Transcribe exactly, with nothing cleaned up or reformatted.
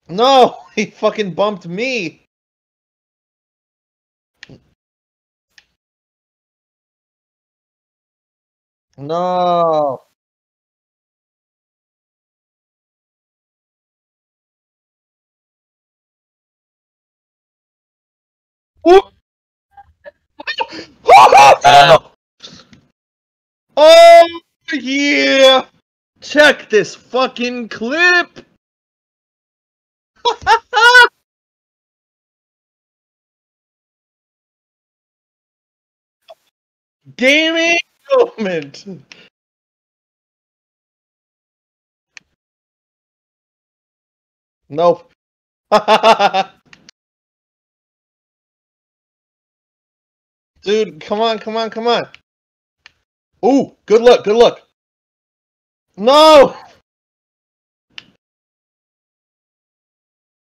No! He fucking bumped me! No! Oh, yeah! Check this fucking clip! Gaming moment! Nope. Dude, come on, come on, come on. Ooh, good luck, good luck. No!